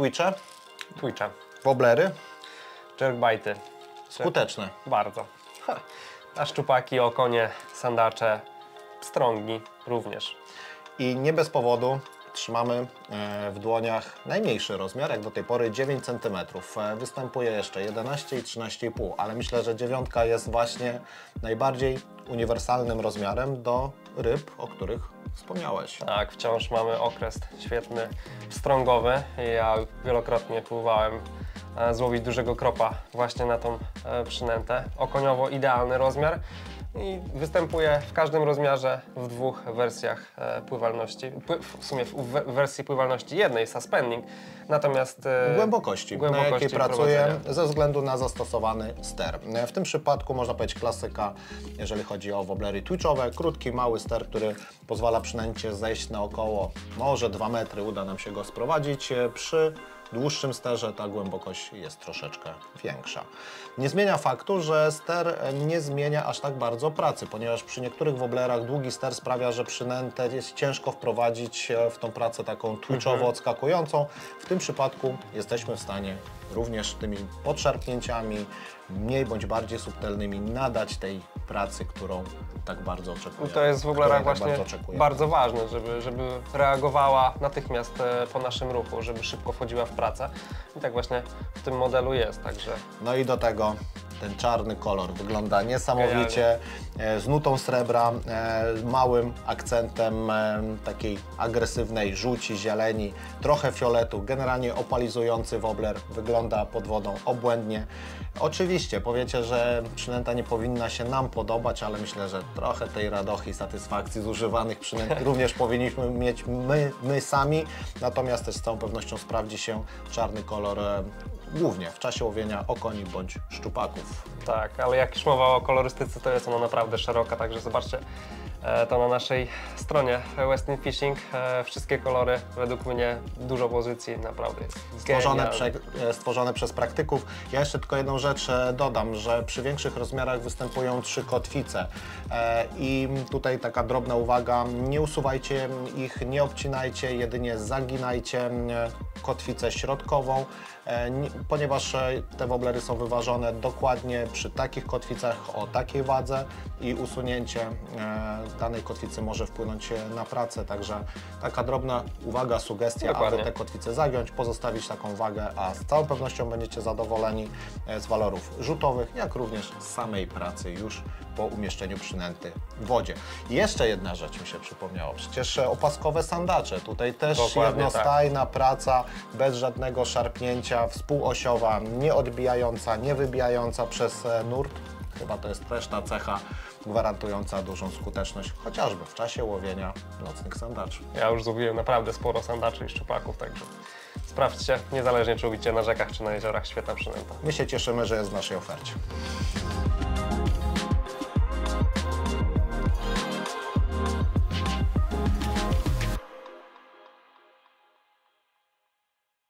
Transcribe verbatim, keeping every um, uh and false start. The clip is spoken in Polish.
Twitche? Twitche. Wobblery? Jerkbite'y. Skuteczne. Bardzo. Ha. A szczupaki, okonie, sandacze, strągi również. I nie bez powodu trzymamy w dłoniach najmniejszy rozmiar, jak do tej pory dziewięć centymetrów. Występuje jeszcze jedenaście i trzynaście i pół, ale myślę, że dziewiątka jest właśnie najbardziej uniwersalnym rozmiarem do ryb, o których wspomniałeś. Tak, wciąż mamy okres świetny, strągowy. Ja wielokrotnie próbowałem złowić dużego kropa właśnie na tą przynętę. Okoniowo idealny rozmiar i występuje w każdym rozmiarze w dwóch wersjach pływalności. W sumie w wersji pływalności jednej, suspending, natomiast głębokości, głębokości na jakiej pracuję prowadzenia. ze względu na zastosowany ster. W tym przypadku można powiedzieć klasyka, jeżeli chodzi o wobblery twitchowe. Krótki, mały ster, który pozwala przynęcie zejść na około może dwa metry, uda nam się go sprowadzić. Przy dłuższym sterze ta głębokość jest troszeczkę większa. Nie zmienia faktu, że ster nie zmienia aż tak bardzo pracy, ponieważ przy niektórych wobblerach długi ster sprawia, że przynętę jest ciężko wprowadzić w tą pracę taką twitchowo odskakującą. W tym przypadku jesteśmy w stanie również tymi podszarpnięciami, mniej bądź bardziej subtelnymi, nadać tej pracy, którą tak bardzo oczekujemy. To jest w woblerach tak właśnie bardzo, bardzo ważne, żeby, żeby reagowała natychmiast po naszym ruchu, żeby szybko wchodziła w pracę. I tak właśnie w tym modelu jest, także... No i do tego ten czarny kolor wygląda niesamowicie, z nutą srebra, małym akcentem takiej agresywnej żółci, zieleni, trochę fioletu, generalnie opalizujący wobbler, wygląda pod wodą obłędnie. Oczywiście powiecie, że przynęta nie powinna się nam podobać, ale myślę, że trochę tej radochy i satysfakcji z używanych przynęt również powinniśmy mieć my, my sami, natomiast też z całą pewnością sprawdzi się czarny kolor głównie w czasie łowienia okoni bądź szczupaków. Tak, ale jak już mowa o kolorystyce, to jest ona naprawdę szeroka, także zobaczcie to na naszej stronie Western Fishing. Wszystkie kolory, według mnie dużo pozycji, naprawdę stworzone, prze, stworzone przez praktyków. Ja jeszcze tylko jedną rzecz dodam, że przy większych rozmiarach występują trzy kotwice i tutaj taka drobna uwaga, nie usuwajcie ich, nie obcinajcie, jedynie zaginajcie kotwicę środkową, ponieważ te wobblery są wyważone dokładnie przy takich kotwicach o takiej wadze i usunięcie danej kotwicy może wpłynąć na pracę, także taka drobna uwaga, sugestia, Dokładnie. aby te kotwice zagiąć, pozostawić taką wagę, a z całą pewnością będziecie zadowoleni z walorów rzutowych, jak również z samej pracy już po umieszczeniu przynęty w wodzie. I jeszcze jedna rzecz mi się przypomniała, przecież opaskowe sandacze, tutaj też Dokładnie, jednostajna tak. praca, bez żadnego szarpnięcia, współosiowa, nie odbijająca, nie wybijająca przez nurt. Chyba to jest też ta cecha gwarantująca dużą skuteczność, chociażby w czasie łowienia nocnych sandaczy. Ja już złowiłem naprawdę sporo sandaczy i szczupaków, także sprawdźcie, niezależnie czy łowicie na rzekach czy na jeziorach, świetna przynęta. My się cieszymy, że jest w naszej ofercie.